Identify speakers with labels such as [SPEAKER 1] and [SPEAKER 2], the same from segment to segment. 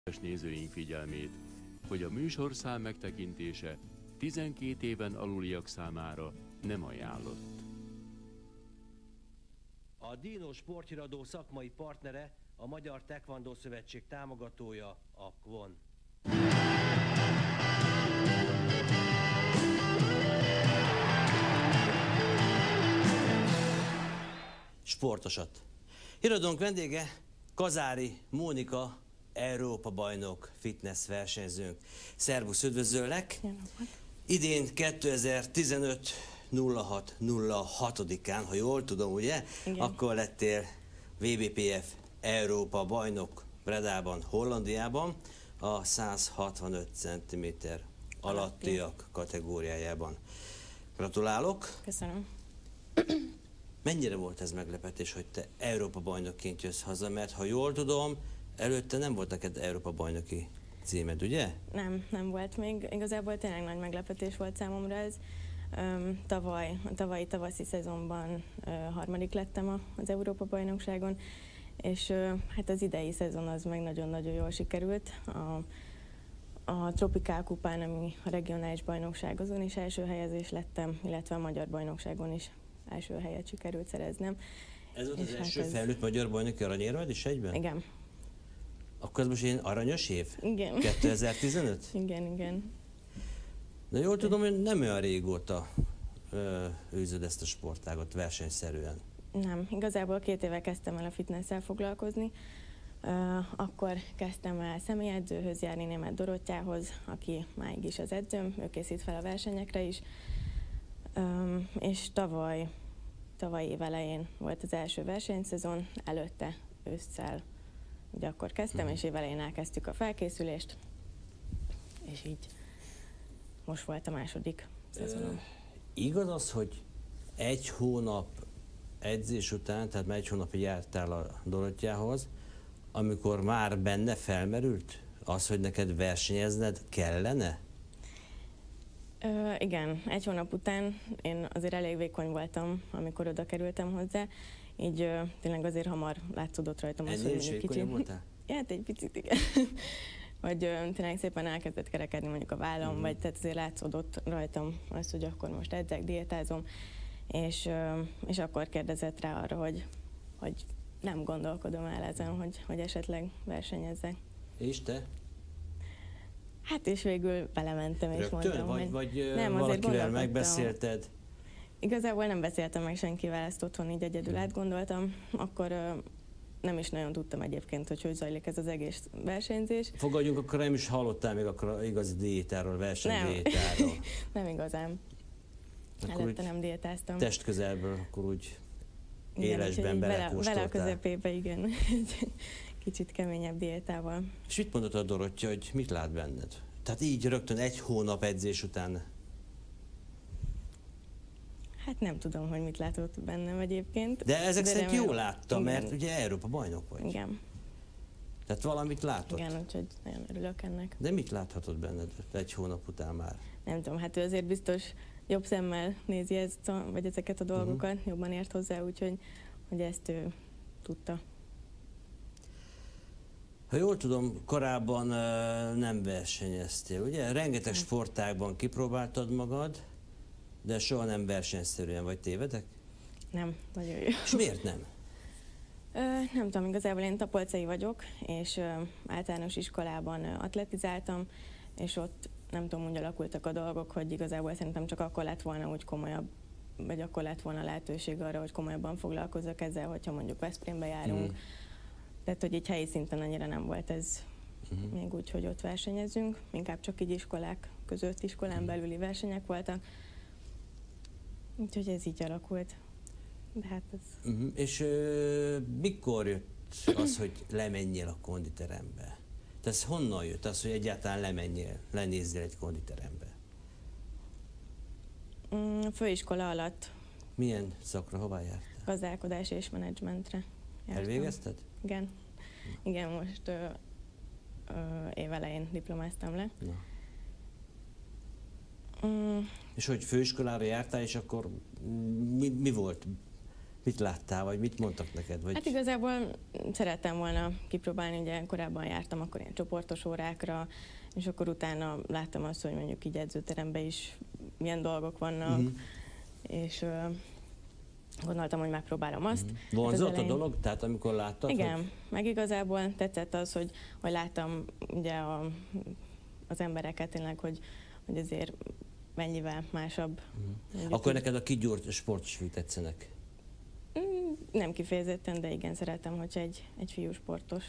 [SPEAKER 1] nézőink figyelmét, hogy a műsorszám megtekintése 12 éven aluliak számára nem ajánlott.
[SPEAKER 2] A Dino sporthíradó szakmai partnere, a Magyar Taekwondo Szövetség támogatója, a KVON. Sportosat. Híradónk vendége Kazári Mónika, Európa-bajnok, fitness versenyzőnk. Szervusz, üdvözöllek! Idén 2015. 06.06-án, ha jól tudom, ugye? Igen. Akkor lettél WBPF Európa-bajnok Bredában, Hollandiában, a 165 cm alattiak kategóriájában. Gratulálok!
[SPEAKER 3] Köszönöm.
[SPEAKER 2] Mennyire volt ez meglepetés, hogy te Európa-bajnokként jössz haza? Mert ha jól tudom, előtte nem volt neked Európa-bajnoki címed, ugye?
[SPEAKER 3] Nem volt még. Igazából tényleg nagy meglepetés volt számomra ez. A tavalyi tavaszi szezonban harmadik lettem az Európa-bajnokságon, és hát az idei szezon az meg nagyon-nagyon jól sikerült. A Tropikál kupán, ami a regionális bajnokság, azon is első helyezés lettem, illetve a magyar bajnokságon is első helyet sikerült szereznem.
[SPEAKER 2] Ez volt az első felnőtt magyar bajnoki aranyérmed is egyben?
[SPEAKER 3] Igen.
[SPEAKER 2] Akkor ez most ilyen aranyos év?
[SPEAKER 3] Igen.
[SPEAKER 2] 2015?
[SPEAKER 3] Igen.
[SPEAKER 2] De jól tudom, hogy nem olyan régóta űzöd ezt a sportágot versenyszerűen.
[SPEAKER 3] Nem, igazából 2 éve kezdtem el a fitnesszel foglalkozni. Akkor kezdtem el személyedzőhöz járni, Németh Dorottyához, aki máig is az edzőm, ő készít fel a versenyekre is. És tavaly év elején volt az első versenyszezon, előtte ősszel, ugye akkor kezdtem, és év elején elkezdtük a felkészülést, és így most volt a második szezonom.
[SPEAKER 2] Igaz az, hogy 1 hónap edzés után, tehát már 1 hónapig jártál a Dorottyához, amikor már benne felmerült az, hogy neked versenyezned kellene?
[SPEAKER 3] Igen, 1 hónap után én azért elég vékony voltam, amikor oda kerültem hozzá, így tényleg azért hamar látszódott rajtam az, hogy egy kicsit.
[SPEAKER 2] Voltál?
[SPEAKER 3] Ja, hát egy picit, igen. Vagy tényleg szépen elkezdett kerekedni mondjuk a vállam, vagy tehát azért látszódott rajtam az, hogy akkor most edzek, diétázom, és akkor kérdezett rá arra, hogy nem gondolkodom el ezen, hogy esetleg versenyezzek.
[SPEAKER 2] És te?
[SPEAKER 3] Hát és végül belementem, és mondtam,
[SPEAKER 2] vagy
[SPEAKER 3] nem,
[SPEAKER 2] valakivel megbeszélted?
[SPEAKER 3] Igazából nem beszéltem meg senkivel, ezt otthon így egyedül átgondoltam, akkor nem is nagyon tudtam egyébként, hogy zajlik ez az egész versenyzés.
[SPEAKER 2] Fogadjunk, akkor nem is hallottál még akkor igazi diétáról, versenydiétáról.
[SPEAKER 3] Nem igazán.
[SPEAKER 2] Akkor
[SPEAKER 3] előtte nem diétáztam.
[SPEAKER 2] Testközelből akkor úgy élesben belekóstoltál.
[SPEAKER 3] Vele a közepébe, igen. Kicsit keményebb diétával.
[SPEAKER 2] És mit mondott a Dorottya, hogy mit lát benned? Tehát így rögtön 1 hónap edzés után?
[SPEAKER 3] Hát nem tudom, hogy mit látott bennem egyébként.
[SPEAKER 2] De ezek szerint jól látta, mert ugye Európa bajnok vagy.
[SPEAKER 3] Igen.
[SPEAKER 2] Tehát valamit látott.
[SPEAKER 3] Igen, úgyhogy nagyon örülök ennek.
[SPEAKER 2] De mit láthatott benned 1 hónap után már?
[SPEAKER 3] Nem tudom, hát ő azért biztos jobb szemmel nézi vagy ezeket a dolgokat, jobban ért hozzá, úgyhogy ezt ő tudta.
[SPEAKER 2] Ha jól tudom, korábban nem versenyeztél, ugye? Rengeteg sportágban kipróbáltad magad, de soha nem versenyszerűen, vagy tévedek?
[SPEAKER 3] Nem, nagyon jó.
[SPEAKER 2] És miért nem?
[SPEAKER 3] Nem tudom, igazából én tapolcai vagyok, és általános iskolában atletizáltam, és ott nem tudom, úgy alakultak a dolgok, hogy igazából szerintem csak akkor lett volna úgy komolyabb, vagy akkor lett volna lehetőség arra, hogy komolyabban foglalkozzak ezzel, hogyha mondjuk Veszprémbe járunk. Tehát, hogy így helyi szinten annyira nem volt ez még úgy, hogy ott versenyezünk, inkább csak így iskolák között, iskolán belüli versenyek voltak. Úgyhogy ez így alakult. De hát ez...
[SPEAKER 2] És mikor jött az, hogy lemenjél a konditerembe? Tehát ez honnan jött az, hogy egyáltalán lenézzél egy konditerembe?
[SPEAKER 3] Főiskola alatt.
[SPEAKER 2] Milyen szakra, hová jártál?
[SPEAKER 3] Gazdálkodás és menedzsmentre jártam.
[SPEAKER 2] Elvégezted?
[SPEAKER 3] Igen. Igen, most év elején diplomáztam le.
[SPEAKER 2] Na. És hogy főiskolára jártál, és akkor mi volt Mit láttál, vagy mit mondtak neked? Vagy...
[SPEAKER 3] Hát igazából szerettem volna kipróbálni, ugye korábban jártam akkor ilyen csoportos órákra, és akkor utána láttam azt, hogy mondjuk így edzőteremben is milyen dolgok vannak, és gondoltam, hogy megpróbálom azt.
[SPEAKER 2] Vonzott a dolog? Tehát amikor láttad?
[SPEAKER 3] Igen,
[SPEAKER 2] hogy...
[SPEAKER 3] meg igazából tetszett az, hogy láttam ugye az embereket tényleg, hogy azért mennyivel másabb.
[SPEAKER 2] Akkor neked a kigyúrt sportosfők tetszenek?
[SPEAKER 3] Nem kifejezetten, de igen, szeretem, hogyha egy fiú sportos.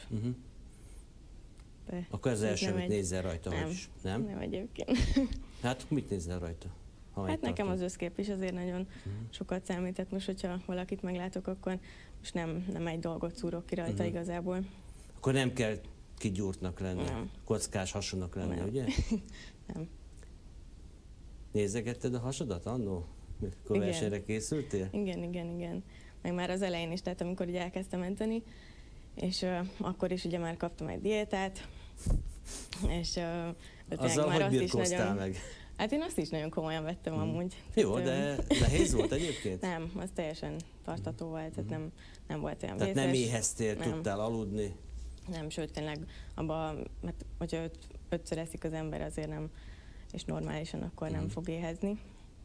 [SPEAKER 2] Akkor ez első, amit nézzel rajta,
[SPEAKER 3] nem,
[SPEAKER 2] hogy nem?
[SPEAKER 3] Nem egyébként.
[SPEAKER 2] Hát mit nézzel rajta?
[SPEAKER 3] Hát nekem az összkép is azért nagyon sokat számít, most hogyha valakit meglátok, akkor most nem egy dolgot szúrok ki rajta igazából.
[SPEAKER 2] Akkor nem kell kigyúrtnak lenni,
[SPEAKER 3] nem.
[SPEAKER 2] kockás hasonnak lenni,
[SPEAKER 3] nem.
[SPEAKER 2] Ugye?
[SPEAKER 3] Nem.
[SPEAKER 2] Nézegetted a hasadat annó? Mikor versenyre készültél?
[SPEAKER 3] Igen. Meg már az elején is, tehát amikor így elkezdtem edzeni, és akkor is ugye már kaptam egy diétát, és
[SPEAKER 2] azzal
[SPEAKER 3] már
[SPEAKER 2] hogy birkóztál meg?
[SPEAKER 3] Hát én azt is nagyon komolyan vettem amúgy.
[SPEAKER 2] Jó, de nehéz volt egyébként?
[SPEAKER 3] Nem, az teljesen tartható volt, tehát nem volt olyan
[SPEAKER 2] vészes. Tehát nem éheztél, tudtál aludni?
[SPEAKER 3] Nem, sőt tényleg abban, mert hogyha ötször eszik az ember, azért nem, és normálisan akkor nem fog éhezni.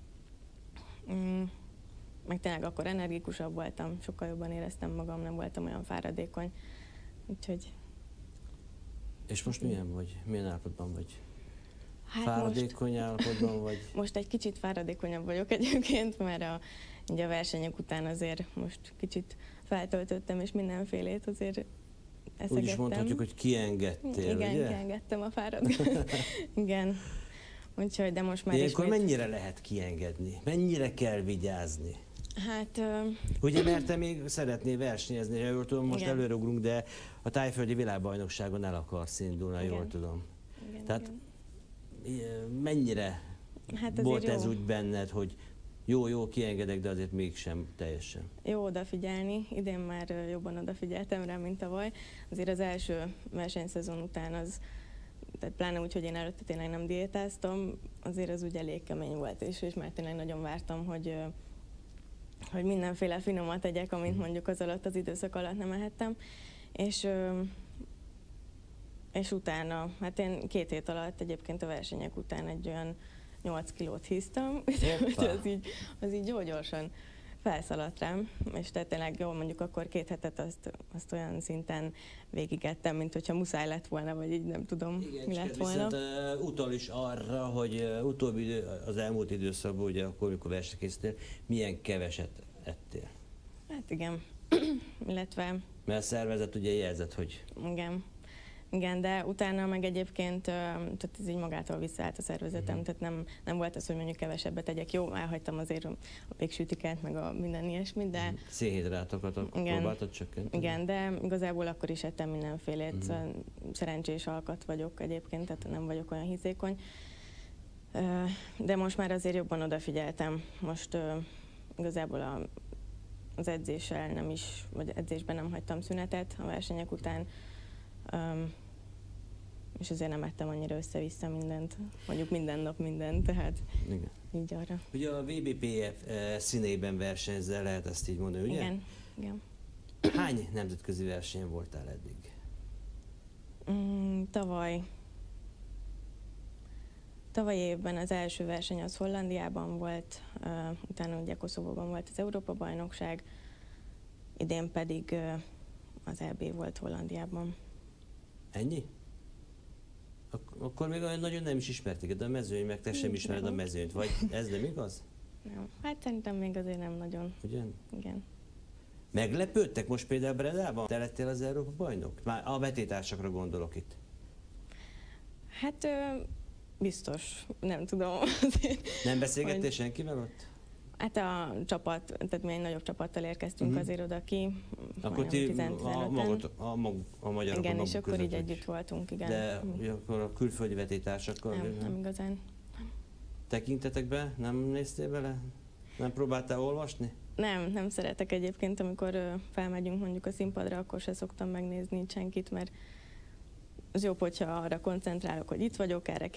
[SPEAKER 3] Meg tényleg akkor energikusabb voltam, sokkal jobban éreztem magam, nem voltam olyan fáradékony, úgyhogy...
[SPEAKER 2] És most milyen vagy? Milyen állapotban vagy?
[SPEAKER 3] Hát
[SPEAKER 2] fáradékony állapotban vagy?
[SPEAKER 3] Most egy kicsit fáradékonyabb vagyok egyébként, mert ugye a versenyek után azért most kicsit feltöltöttem, és mindenfélét azért eszegettem.
[SPEAKER 2] Úgy is mondhatjuk, hogy kiengedtél,
[SPEAKER 3] igen,
[SPEAKER 2] ugye?
[SPEAKER 3] kiengedtem a fáradékot. Igen. Úgyhogy, de most már
[SPEAKER 2] ilyenkor mennyire lehet kiengedni? Mennyire kell vigyázni?
[SPEAKER 3] Hát...
[SPEAKER 2] Ugye, mert te még szeretnél versenyezni, jól tudom, most előreugrunk, de a tájföldi világbajnokságon el akarsz indulni, jól tudom.
[SPEAKER 3] Igen,
[SPEAKER 2] tehát mennyire
[SPEAKER 3] hát
[SPEAKER 2] volt ez úgy benned, hogy jó, kiengedek, de azért mégsem teljesen?
[SPEAKER 3] Jó odafigyelni, idén már jobban odafigyeltem rá, mint tavaly. Azért az első versenyszezon után az, tehát pláne úgy, hogy én előtte tényleg nem diétáztam, azért az úgy elég kemény volt, és már tényleg nagyon vártam, hogy mindenféle finomat tegyek, amint mondjuk az alatt, az időszak alatt nem ehettem. És utána, hát én 2 hét alatt egyébként a versenyek után egy olyan 8 kilót híztam, úgyhogy az így jó gyorsan felszaladt rám, és tehát tényleg jó, mondjuk akkor 2 hetet azt olyan szinten végigettem, mint hogyha muszáj lett volna, vagy így nem tudom, mi lett volna.
[SPEAKER 2] Viszont utal is arra, hogy az elmúlt időszakban, ugye akkor, amikor versenyre készítél, milyen keveset ettél?
[SPEAKER 3] Hát igen, illetve...
[SPEAKER 2] Mert a szervezet ugye jelzett, hogy...
[SPEAKER 3] Igen, de utána meg egyébként tehát ez így magától visszaállt a szervezetem, tehát nem volt az, hogy mondjuk kevesebbet tegyek. Jó, elhagytam azért a péksütikát, meg a minden ilyesmit, de...
[SPEAKER 2] Szénhidrátokat próbáltad csökkenteni?
[SPEAKER 3] Igen, de igazából akkor is ettem mindenfélét. Szerencsés alkat vagyok egyébként, tehát nem vagyok olyan hízékony. De most már azért jobban odafigyeltem. Most igazából az edzéssel nem is, vagy edzésben nem hagytam szünetet a versenyek után. És azért nem ettem annyira össze-vissza mindent, mondjuk minden nap mindent, tehát igen. Így arra.
[SPEAKER 2] Ugye a VBPF színeiben versenyzel, lehet ezt így mondani, ugye?
[SPEAKER 3] Igen.
[SPEAKER 2] Hány nemzetközi versenyen voltál eddig?
[SPEAKER 3] Tavaly évben az első verseny az Hollandiában volt, utána ugye Koszovóban volt az Európa-bajnokság, idén pedig az EB volt Hollandiában.
[SPEAKER 2] Ennyi? Akkor még olyan nagyon nem is ismerték, de a mezőny, meg te sem ismered a mezőnyt, vagy ez nem igaz?
[SPEAKER 3] Nem. Hát szerintem még azért nem nagyon.
[SPEAKER 2] Ugyan?
[SPEAKER 3] Igen.
[SPEAKER 2] Meglepődtek most például Bredában? Te lettél az Európa bajnok? Már a vetétársakra gondolok itt.
[SPEAKER 3] Hát biztos, nem tudom.
[SPEAKER 2] Nem beszélgettél senkivel ott?
[SPEAKER 3] Hát a csapat, tehát mi egy nagyobb csapattal érkeztünk azért oda ki.
[SPEAKER 2] Akkor ti a magyarok
[SPEAKER 3] igen, és akkor így együtt voltunk, igen.
[SPEAKER 2] De akkor a külföldi vetítársakkal?
[SPEAKER 3] Nem igazán.
[SPEAKER 2] Tekintetek be? Nem néztél bele? Nem próbáltál olvasni?
[SPEAKER 3] Nem szeretek egyébként, amikor felmegyünk mondjuk a színpadra, akkor se szoktam megnézni senkit, mert az jobb, hogyha arra koncentrálok, hogy itt vagyok, erre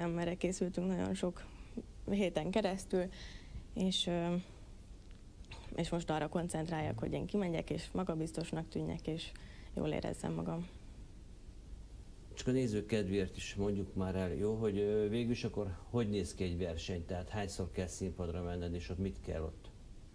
[SPEAKER 3] készültünk nagyon sok héten keresztül, és és most arra koncentráljak, hogy én kimegyek, és magabiztosnak tűnjek, és jól érezzem magam.
[SPEAKER 2] Csak a nézők kedvéért is mondjuk már el, jó, hogy végül is akkor hogy néz ki egy verseny, tehát hányszor kell színpadra menned, és ott mit kell ott?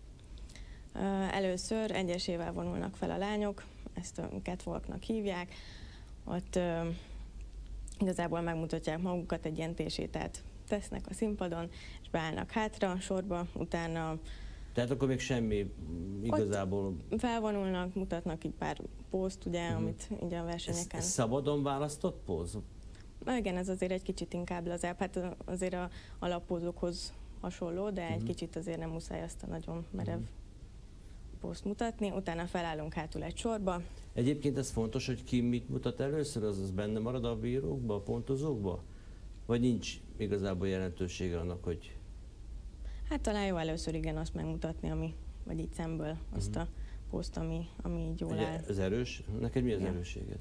[SPEAKER 3] Először egyesével vonulnak fel a lányok, ezt a catwalknak hívják, ott igazából megmutatják magukat, egy ilyen tésétát tesznek a színpadon, és beállnak hátra sorba, utána...
[SPEAKER 2] Tehát akkor még semmi igazából...
[SPEAKER 3] Felvonulnak, mutatnak így pár pózt, ugye, amit így a versenyeken...
[SPEAKER 2] Ez szabadon választott póz?
[SPEAKER 3] Igen, ez azért egy kicsit inkább lazább, hát azért a alappózokhoz hasonló, de egy kicsit azért nem muszáj azt a nagyon merev pózt mutatni. Utána felállunk hátul egy sorba.
[SPEAKER 2] Egyébként ez fontos, hogy ki mit mutat először, az benne marad a bírókba, a pontozókba? Vagy nincs igazából jelentősége annak, hogy...
[SPEAKER 3] Hát talán jó először igen azt megmutatni, vagy így szemből azt a pózt, ami így jól áll.
[SPEAKER 2] Ez erős? Neked mi az erősséged?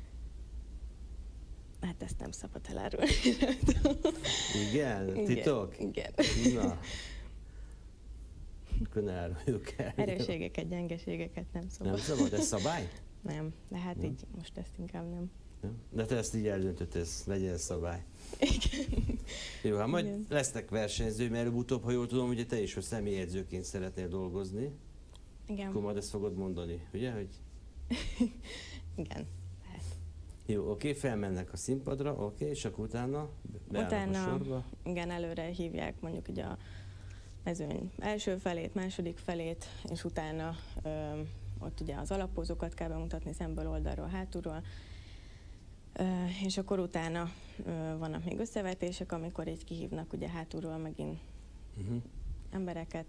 [SPEAKER 3] Hát ezt nem szabad elárulni.
[SPEAKER 2] Igen? Titok?
[SPEAKER 3] Igen.
[SPEAKER 2] Na. Akkor ne áruljuk el.
[SPEAKER 3] Erősségeket, gyengeségeket nem szabad.
[SPEAKER 2] Nem szabad? Ez szabály?
[SPEAKER 3] Nem, de hát így most ezt inkább nem.
[SPEAKER 2] De te ezt így eldöntöd, ez legyen szabály.
[SPEAKER 3] Igen.
[SPEAKER 2] Jó, hát majd lesznek versenyzői, mert előbb-utóbb, ha jól tudom, ugye te is, hogy személyedzőként szeretnél dolgozni.
[SPEAKER 3] Igen.
[SPEAKER 2] Akkor majd ezt fogod mondani, ugye? Hogy...
[SPEAKER 3] Igen. Hát.
[SPEAKER 2] Jó, oké, felmennek a színpadra, oké, és akkor utána beállnak a sorba.
[SPEAKER 3] Igen, előre hívják mondjuk így a mezőny első felét, második felét, és utána ott ugye az alappózokat kell bemutatni szemből, oldalról, hátulról. És akkor utána vannak még összevetések, amikor így kihívnak ugye hátulról megint embereket,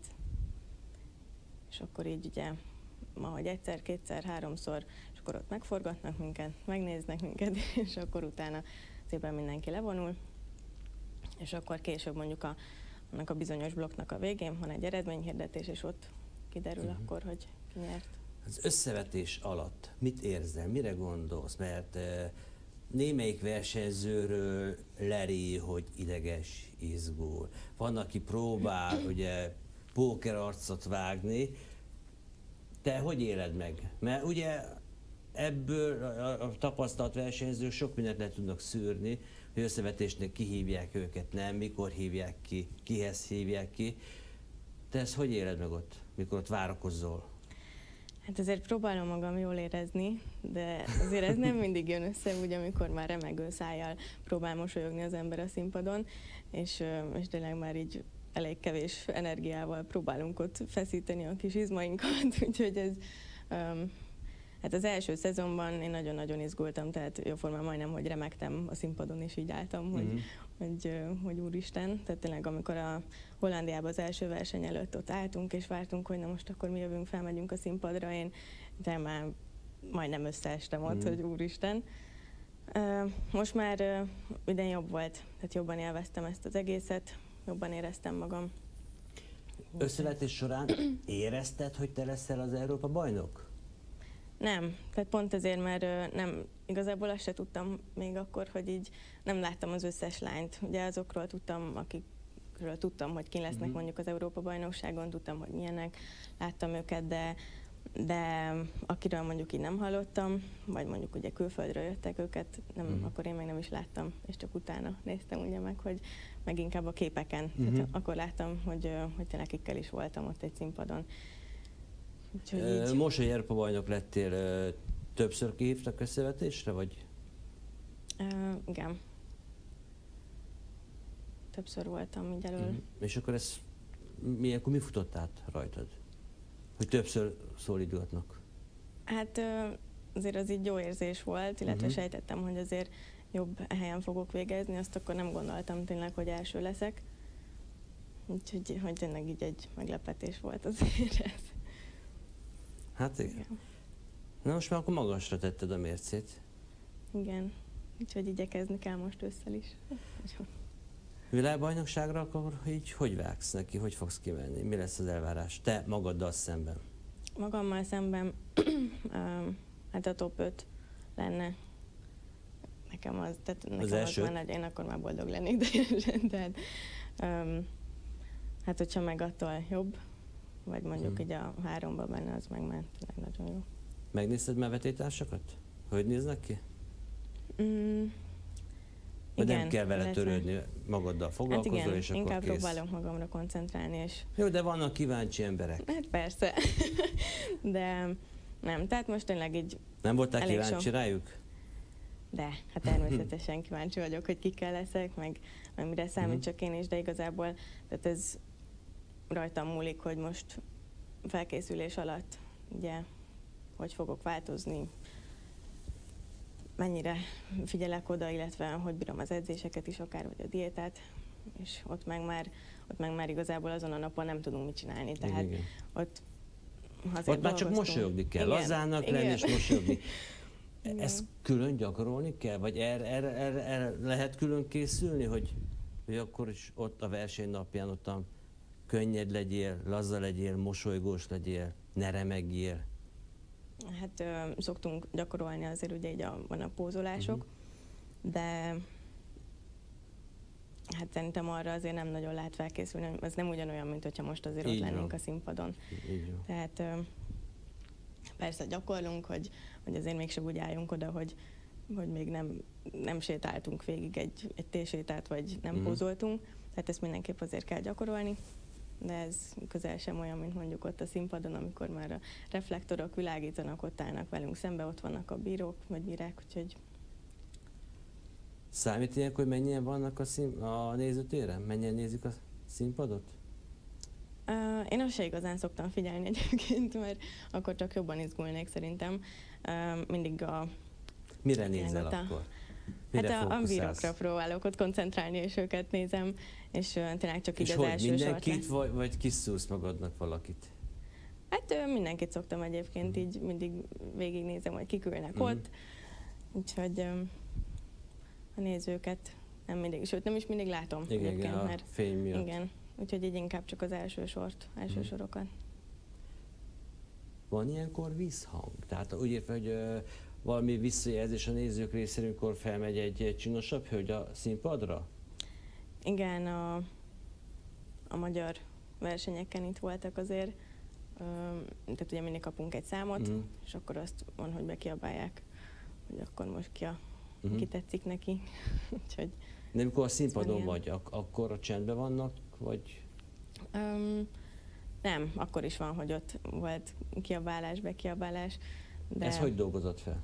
[SPEAKER 3] és akkor így ugye, ahogy egyszer, kétszer, háromszor, és akkor ott megforgatnak minket, megnéznek minket, és akkor utána szépen mindenki levonul, és akkor később mondjuk annak a bizonyos blokknak a végén van egy eredményhirdetés, és ott kiderül akkor, hogy ki nyert.
[SPEAKER 2] Az összevetés alatt mit érzel, mire gondolsz? Mert némelyik versenyzőről leri, hogy ideges, izgul. Van, aki próbál ugye pókerarcot vágni. Te hogy éled meg? Mert ugye ebből a tapasztalt versenyzők sok mindent le tudnak szűrni, hogy összevetésnek kihívják őket, nem, mikor hívják ki, kihez hívják ki. Te ezt hogy éled meg ott, mikor ott várakozol?
[SPEAKER 3] Hát azért próbálom magam jól érezni, de azért ez nem mindig jön össze, úgy, amikor már remegő szájjal próbál mosolyogni az ember a színpadon, és tényleg már így elég kevés energiával próbálunk ott feszíteni a kis izmainkat, úgyhogy ez... Hát az első szezonban én nagyon-nagyon izgultam, tehát jóformán majdnem, hogy remegtem a színpadon, és így álltam, hogy úristen. Tehát tényleg, amikor a Hollandiában az első verseny előtt ott álltunk, és vártunk, hogy na most akkor mi jövünk, felmegyünk a színpadra, én de már majdnem összeestem ott, hogy úristen. Most már idén jobb volt, tehát jobban élveztem ezt az egészet, jobban éreztem magam.
[SPEAKER 2] Összevetés során érezted, hogy te leszel az Európa bajnok?
[SPEAKER 3] Nem, tehát pont ezért, mert nem, igazából azt se tudtam még akkor, hogy így nem láttam az összes lányt. Ugye azokról tudtam, akikről tudtam, hogy ki lesznek mondjuk az Európa-bajnokságon, tudtam, hogy milyenek, láttam őket, de akiről mondjuk így nem hallottam, vagy mondjuk ugye külföldről jöttek őket, nem, akkor én még nem is láttam, és csak utána néztem ugye meg inkább a képeken. Tehát akkor láttam, hogy tényleg kikkel is voltam ott egy színpadon.
[SPEAKER 2] Most, hogy Európa bajnok lettél, többször kihívtak összevetésre, vagy?
[SPEAKER 3] Igen. Többször voltam így elől.
[SPEAKER 2] És akkor akkor mi futott át rajtad? Hogy többször szólítgatnak?
[SPEAKER 3] Hát azért az így jó érzés volt, illetve sejtettem, hogy azért jobb helyen fogok végezni, azt akkor nem gondoltam tényleg, hogy első leszek. Úgyhogy hogy tényleg így egy meglepetés volt azért ez.
[SPEAKER 2] Hát igen. Na most már akkor magasra tetted a mércét.
[SPEAKER 3] Igen, úgyhogy igyekezni kell most ősszel is.
[SPEAKER 2] Világbajnokságra akkor így hogy vágsz neki, hogy fogsz kimenni? Mi lesz az elvárás? Te magaddal szemben?
[SPEAKER 3] Magammal szemben hát a top 5 lenne. Nekem az, tehát nekem az első? Az már én akkor már boldog lennék, de hát hogyha meg attól jobb, vagy mondjuk így a 3-ba benne, az meg már tényleg nagyon jó.
[SPEAKER 2] Megnézted már vetétársakat? Hogy néznek ki? Vagy
[SPEAKER 3] Igen,
[SPEAKER 2] nem kell vele törődni, magaddal foglalkozol,
[SPEAKER 3] hát igen,
[SPEAKER 2] és akkor
[SPEAKER 3] inkább
[SPEAKER 2] kész.
[SPEAKER 3] próbálom magamra koncentrálni, és
[SPEAKER 2] Jó, de vannak kíváncsi emberek.
[SPEAKER 3] hát persze, de nem, tehát most tényleg így,
[SPEAKER 2] Nem voltál
[SPEAKER 3] elég
[SPEAKER 2] kíváncsi
[SPEAKER 3] sok.
[SPEAKER 2] rájuk?
[SPEAKER 3] de hát természetesen kíváncsi vagyok, hogy kikkel leszek, meg mire számítsak én is, de igazából, tehát ez rajtam múlik, hogy most felkészülés alatt, ugye, hogy fogok változni, mennyire figyelek oda, illetve hogy bírom az edzéseket is akár, vagy a diétát, és ott meg már igazából azon a napon nem tudunk mit csinálni, tehát
[SPEAKER 2] Igen.
[SPEAKER 3] ott azért
[SPEAKER 2] Ott már csak
[SPEAKER 3] dolgoztunk.
[SPEAKER 2] mosolyogni kell,
[SPEAKER 3] Igen,
[SPEAKER 2] lazának
[SPEAKER 3] igen.
[SPEAKER 2] lenni és mosolyogni.
[SPEAKER 3] Igen.
[SPEAKER 2] Ezt külön gyakorolni kell? Vagy erre lehet külön készülni, hogy akkor is ott a versenynapján ottan könnyed legyél, laza legyél, mosolygós legyél, ne remegjél?
[SPEAKER 3] Hát szoktunk gyakorolni azért, ugye így vannak pózolások, de hát szerintem arra azért nem nagyon lehet felkészülni, ez nem ugyanolyan, mint hogyha most azért
[SPEAKER 2] Így
[SPEAKER 3] ott
[SPEAKER 2] van.
[SPEAKER 3] lennénk a színpadon.
[SPEAKER 2] Így jó.
[SPEAKER 3] Tehát persze gyakorlunk, hogy azért mégsem úgy álljunk oda, hogy még nem sétáltunk végig egy T-sétát, vagy nem pózoltunk, tehát ezt mindenképp azért kell gyakorolni, de ez közel sem olyan, mint mondjuk ott a színpadon, amikor már a reflektorok világítanak, ott állnak velünk szembe, ott vannak a bírók, vagy bírák, úgyhogy
[SPEAKER 2] Számít ilyenkor, hogy mennyien vannak a nézőtéren? Mennyien nézik a színpadot?
[SPEAKER 3] Én azt se igazán szoktam figyelni egyébként, mert akkor csak jobban izgulnék szerintem. Mindig
[SPEAKER 2] Mire nézel
[SPEAKER 3] ott
[SPEAKER 2] akkor? Mire
[SPEAKER 3] hát a
[SPEAKER 2] fókuszálsz?
[SPEAKER 3] bírókra próbálok ott koncentrálni, és őket nézem, és tényleg csak így
[SPEAKER 2] És
[SPEAKER 3] az
[SPEAKER 2] hogy
[SPEAKER 3] első sort
[SPEAKER 2] mindenkit, vagy kiszúrsz magadnak valakit?
[SPEAKER 3] Hát mindenkit szoktam egyébként, így mindig végignézem, hogy kik ülnek ott, úgyhogy a nézőket nem mindig, sőt nem is mindig látom
[SPEAKER 2] Igen, a
[SPEAKER 3] mert
[SPEAKER 2] fény miatt.
[SPEAKER 3] igen, úgyhogy így inkább csak az első sorokat.
[SPEAKER 2] Van ilyenkor visszhang? Tehát úgy értem, hogy valami visszajelzés a nézők részéről, amikor felmegy egy csinosabb hölgy a színpadra?
[SPEAKER 3] Igen, a magyar versenyeken itt voltak azért, tehát ugye mindig kapunk egy számot, és akkor azt van, hogy bekiabálják, hogy akkor most ki tetszik neki. Úgyhogy
[SPEAKER 2] De amikor a színpadon
[SPEAKER 3] ilyen.
[SPEAKER 2] vagy, akkor a csendben vannak, vagy?
[SPEAKER 3] Nem, akkor is van, hogy ott volt kiabálás, bekiabálás. De
[SPEAKER 2] Ez hogy dolgozott fel?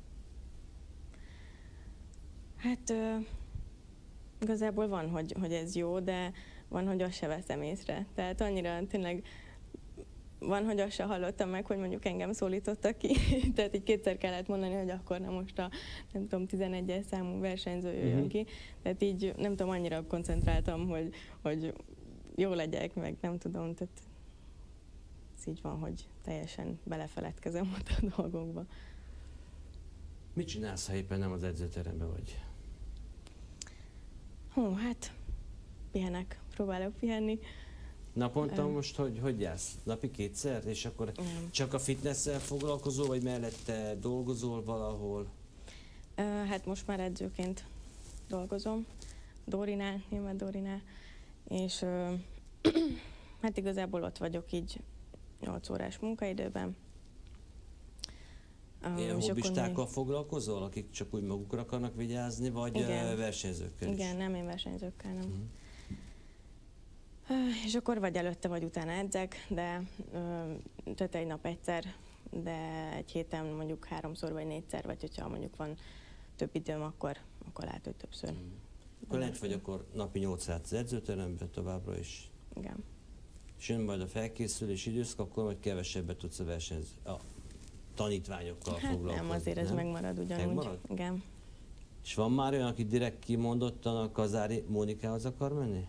[SPEAKER 3] hát igazából van, hogy ez jó, de van, hogy azt se veszem észre. Tehát annyira tényleg van, hogy azt se hallottam meg, hogy mondjuk engem szólítottak ki. Tehát így kétszer kellett mondani, hogy akkor nem most a, nem tudom, 11-es számú versenyző jöjjön ki. Tehát így nem tudom, annyira koncentráltam, hogy jó legyek, meg nem tudom, tehát ez így van, hogy teljesen belefeledkezem ott a dolgokba.
[SPEAKER 2] Mit csinálsz, ha éppen nem az edzőteremben vagy?
[SPEAKER 3] Hát pihenek, próbálok pihenni.
[SPEAKER 2] Naponta most hogy jársz? Napi kétszer? És akkor csak a fitnesszel foglalkozol, vagy mellette dolgozol valahol?
[SPEAKER 3] Hát most már edzőként dolgozom, német Dórinál, és hát igazából ott vagyok így 8 órás munkaidőben.
[SPEAKER 2] Ilyen
[SPEAKER 3] és akkor
[SPEAKER 2] hobbistákkal foglalkozol, akik csak úgy magukra akarnak vigyázni, vagy
[SPEAKER 3] Igen.
[SPEAKER 2] versenyzőkkel is?
[SPEAKER 3] Igen, nem én versenyzőkkel, nem. És akkor vagy előtte, vagy utána edzek, de tehát egy nap egyszer, de egy héten mondjuk 3-szor vagy 4-szer, vagy hogyha mondjuk van több időm, akkor lehet, hogy többször.
[SPEAKER 2] Akkor lent vagy akkor napi 8 órát az edzőteremben továbbra is.
[SPEAKER 3] Igen.
[SPEAKER 2] És jön majd a felkészülés időszak, akkor majd kevesebbet tudsz a tanítványokkal
[SPEAKER 3] Hát
[SPEAKER 2] foglalkozni.
[SPEAKER 3] nem, azért ez megmarad ugyanúgy.
[SPEAKER 2] Megmarad?
[SPEAKER 3] Igen.
[SPEAKER 2] És van már olyan, aki direkt kimondottan a Kazári Mónikához akar menni?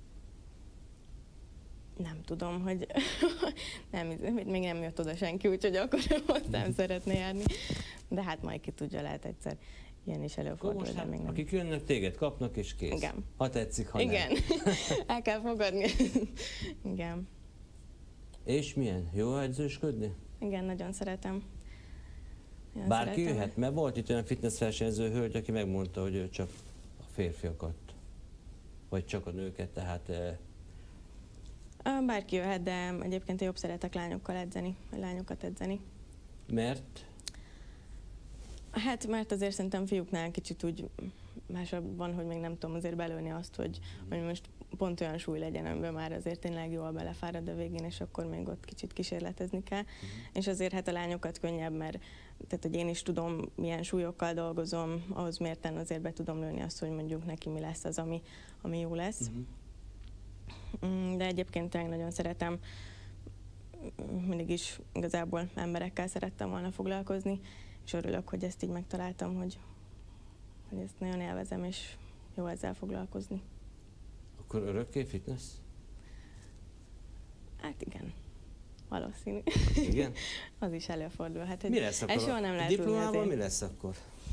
[SPEAKER 3] Nem tudom, hogy nem, még nem jött oda senki, úgyhogy akkor hozzám szeretne járni. De hát majd ki tudja, lehet egyszer ilyen is előfordul, de még nem.
[SPEAKER 2] Akik jönnek, téged kapnak és kész.
[SPEAKER 3] Igen.
[SPEAKER 2] Ha tetszik, ha
[SPEAKER 3] Igen,
[SPEAKER 2] nem.
[SPEAKER 3] el kell fogadni. Igen.
[SPEAKER 2] És milyen? Jó edzősködni?
[SPEAKER 3] Igen, nagyon szeretem. Nagyon
[SPEAKER 2] Bárki
[SPEAKER 3] szeretem.
[SPEAKER 2] jöhet? Mert volt itt olyan fitnessversenyző hölgy, aki megmondta, hogy ő csak a férfiakat, vagy csak a nőket, tehát
[SPEAKER 3] Bárki jöhet, de egyébként jobb szeretek lányokkal edzeni, vagy lányokat edzeni.
[SPEAKER 2] Mert?
[SPEAKER 3] Hát, mert azért szerintem fiúknál kicsit úgy másabb van, hogy még nem tudom azért belőni azt, hogy most pont olyan súly legyen, amiben már azért tényleg jól belefárad a végén, és akkor még ott kicsit kísérletezni kell. És azért hát a lányokat könnyebb, mert tehát, hogy én is tudom, milyen súlyokkal dolgozom, ahhoz mérten azért be tudom lőni azt, hogy mondjuk neki mi lesz az, ami jó lesz. De egyébként tényleg nagyon szeretem, mindig is igazából emberekkel szerettem volna foglalkozni, és örülök, hogy ezt így megtaláltam, hogy ezt nagyon élvezem, és jó ezzel foglalkozni.
[SPEAKER 2] Akkor örökké fitness?
[SPEAKER 3] Hát igen, valószínű.
[SPEAKER 2] Igen?
[SPEAKER 3] Az is előfordul. Hát,
[SPEAKER 2] mi lesz akkor?
[SPEAKER 3] Soha nem lehet
[SPEAKER 2] diplomával mi lesz akkor?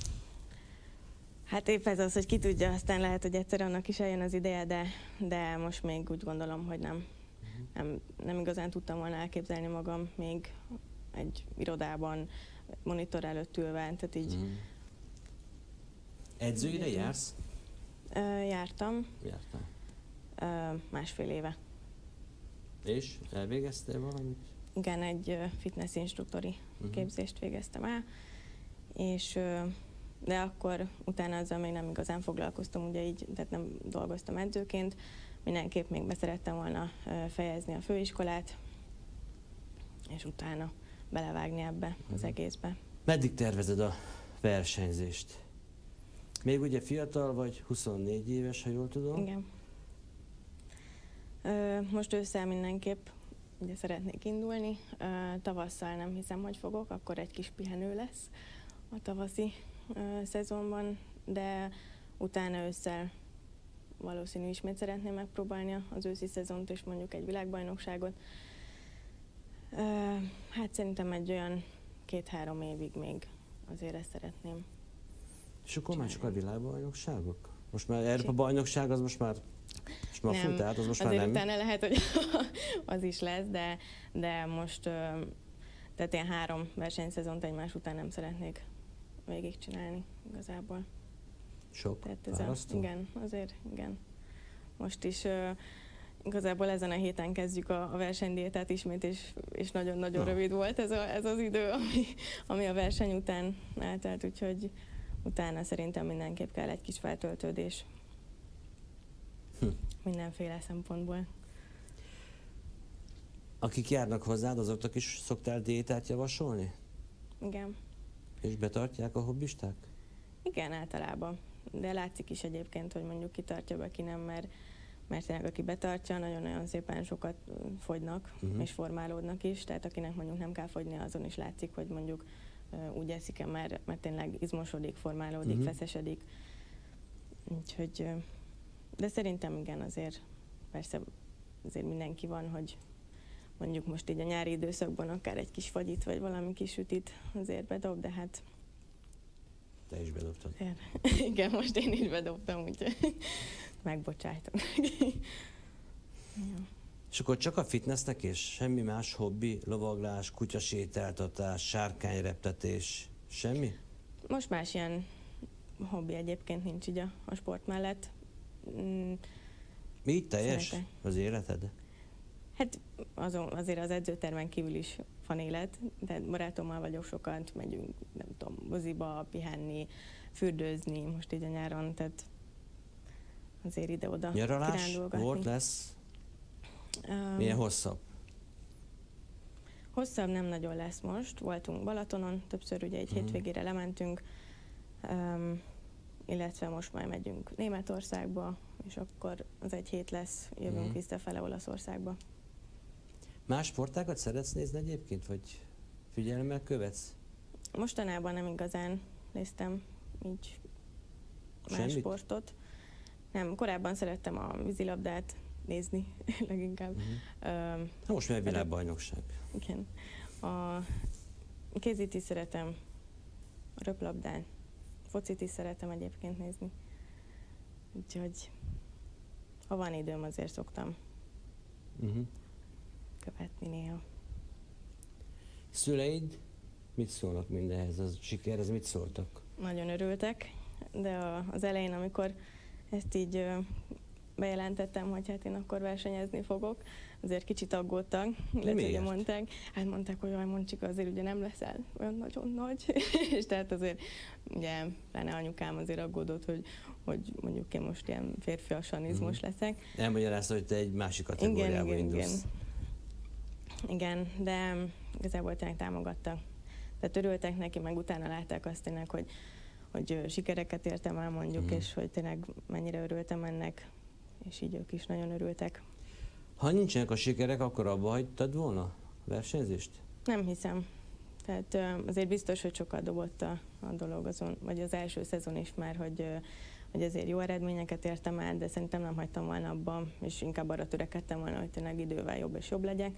[SPEAKER 3] Hát épp ez az, hogy ki tudja, aztán lehet, hogy egyszer annak is eljön az ideje, de most még úgy gondolom, hogy nem igazán tudtam volna elképzelni magam még egy irodában, monitor előtt ülve, tehát így...
[SPEAKER 2] Edzőire jársz?
[SPEAKER 3] Jártam.
[SPEAKER 2] Jártál.
[SPEAKER 3] 1,5 éve.
[SPEAKER 2] És elvégeztél valamit?
[SPEAKER 3] Igen, egy fitness instruktori képzést végeztem el, és de akkor utána azzal még nem igazán foglalkoztam, ugye így, tehát nem dolgoztam edzőként. Mindenképp még beszerettem volna fejezni a főiskolát, és utána belevágni ebbe az egészbe.
[SPEAKER 2] Meddig tervezed a versenyzést? Még ugye fiatal vagy, 24 éves, ha jól tudom?
[SPEAKER 3] Igen. Most ősszel mindenképp ugye szeretnék indulni. Tavasszal nem hiszem, hogy fogok, akkor egy kis pihenő lesz a tavaszi szezonban, de utána ősszel valószínű ismét szeretném megpróbálni az őszi szezont és mondjuk egy világbajnokságot. Hát szerintem egy olyan 2-3 évig még azért ezt szeretném.
[SPEAKER 2] És akkor már csak a világbajnokságok? Most már Európa bajnokság az most már fut át, az most már nem.
[SPEAKER 3] Utána lehet, hogy az is lesz, de most tehát ilyen 3 versenyszezont egymás után nem szeretnék végigcsinálni igazából.
[SPEAKER 2] Sok
[SPEAKER 3] fárasztó? Igen, azért igen. Most is igazából ezen a héten kezdjük a versenydiétát ismét, és nagyon-nagyon rövid volt ez az idő, ami a verseny után eltelt, úgyhogy utána szerintem mindenképp kell egy kis feltöltődés. Mindenféle szempontból.
[SPEAKER 2] Akik járnak hozzád, azoknak is szoktál diétát javasolni?
[SPEAKER 3] Igen.
[SPEAKER 2] És betartják a hobbisták?
[SPEAKER 3] Igen, általában. De látszik is egyébként, hogy mondjuk ki tartja be, ki nem, mert tényleg aki betartja, nagyon-nagyon szépen sokat fogynak, és formálódnak is, tehát akinek mondjuk nem kell fogyni, azon is látszik, hogy mondjuk úgy eszik-e, mert tényleg izmosodik, formálódik, feszesedik. Úgyhogy, de szerintem igen, azért persze azért mindenki van, hogy mondjuk most így a nyári időszakban akár egy kis fagyit, vagy valami kis sütit azért bedob, de hát...
[SPEAKER 2] Te is bedobtad.
[SPEAKER 3] Igen, most én is bedobtam, úgyhogy megbocsájtom.
[SPEAKER 2] És akkor csak a fitnessnek és semmi más hobbi, lovaglás, kutyasétáltatás, sárkányreptetés, semmi?
[SPEAKER 3] Most más ilyen hobbi egyébként nincs így a sport mellett.
[SPEAKER 2] Mi így teljes
[SPEAKER 3] Szeretek.
[SPEAKER 2] az életed?
[SPEAKER 3] Hát azért az edzőtermen kívül is van élet, de barátommal vagyok sokat, megyünk, nem tudom, moziba, pihenni, fürdőzni, most így a nyáron, tehát azért ide-oda
[SPEAKER 2] nyaralás volt, lesz? Milyen hosszabb?
[SPEAKER 3] Hosszabb nem nagyon lesz most, voltunk Balatonon, többször ugye egy hétvégére lementünk, illetve most majd megyünk Németországba, és akkor az egy hét lesz, jövünk visszafele Olaszországba.
[SPEAKER 2] Más sportákat szeretsz nézni egyébként, vagy figyelemmel követsz?
[SPEAKER 3] Mostanában nem igazán néztem így más sportot. Nem, korábban szerettem a vízilabdát nézni leginkább.
[SPEAKER 2] Most már világbajnokság.
[SPEAKER 3] Igen. A kézit is szeretem, a röplabdán, focit is szeretem egyébként nézni. Úgyhogy ha van időm, azért szoktam követni néha.
[SPEAKER 2] Szüleid mit szólnak mindenhez? A sikerhez mit szóltak?
[SPEAKER 3] Nagyon örültek, de az elején, amikor ezt így bejelentettem, hogy hát én akkor versenyezni fogok, azért kicsit aggódtak, illetve mondták, hogy olyan Moncsika, azért ugye nem leszel olyan nagyon nagy, és tehát azért ugye pláne anyukám azért aggódott, hogy mondjuk én most ilyen férfiasan izmos leszek.
[SPEAKER 2] Elmagyarázta, hogy te egy másik kategóriába indulsz.
[SPEAKER 3] Igen, de igazából tényleg támogattak. Tehát örültek neki, meg utána látták azt tényleg, hogy sikereket értem el mondjuk, és hogy tényleg mennyire örültem ennek, és így ők is nagyon örültek.
[SPEAKER 2] Ha nincsenek a sikerek, akkor abba hagytad volna a versenyzést?
[SPEAKER 3] Nem hiszem. Tehát azért biztos, hogy sokat dobott a dolog azon, vagy az első szezon is már, hogy azért jó eredményeket értem el, de szerintem nem hagytam volna abban, és inkább arra törekedtem volna, hogy tényleg idővel jobb és jobb legyek.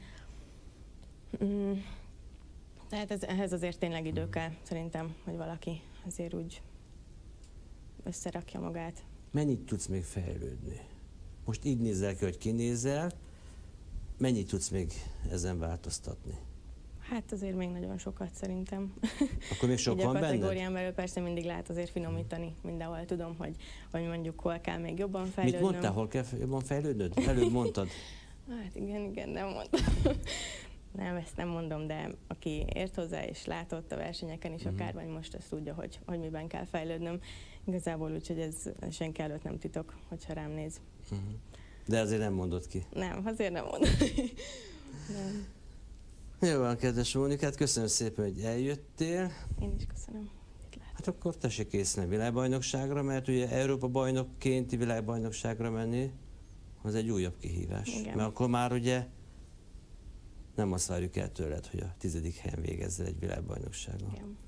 [SPEAKER 3] Tehát ehhez azért tényleg idő kell, szerintem, hogy valaki azért úgy összerakja magát.
[SPEAKER 2] Mennyit tudsz még fejlődni? Most így nézel ki, hogy kinézel, mennyit tudsz még ezen változtatni?
[SPEAKER 3] Hát azért még nagyon sokat szerintem.
[SPEAKER 2] Akkor még sok van benned?
[SPEAKER 3] A kategórián belül persze mindig lehet azért finomítani mindenhol. Tudom, hogy mondjuk hol kell még jobban fejlődnöm.
[SPEAKER 2] Mit mondtál, hol kell jobban fejlődnöd? Előbb mondtad.
[SPEAKER 3] Hát igen, nem mondtam. Nem, ezt nem mondom, de aki ért hozzá és látott a versenyeken is akár, vagy most azt tudja, hogy miben kell fejlődnöm. Igazából úgyhogy ez senki előtt nem titok, hogyha rám néz.
[SPEAKER 2] De azért nem mondod ki.
[SPEAKER 3] Nem, azért nem mondom. Nem.
[SPEAKER 2] Jó van, kedves Mónikát, köszönöm szépen, hogy eljöttél.
[SPEAKER 3] Én is köszönöm.
[SPEAKER 2] Hát akkor tessék készülni világbajnokságra, mert ugye Európa bajnokkénti világbajnokságra menni, az egy újabb kihívás.
[SPEAKER 3] Igen.
[SPEAKER 2] Mert akkor már ugye nem azt várjuk el tőled, hogy a 10. helyen végezzel egy világbajnokságon.
[SPEAKER 3] Igen.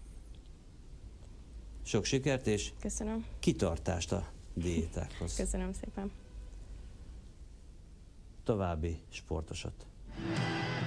[SPEAKER 2] Sok sikert és
[SPEAKER 3] köszönöm.
[SPEAKER 2] Kitartást a diétákhoz.
[SPEAKER 3] Köszönöm szépen.
[SPEAKER 2] További sportosat.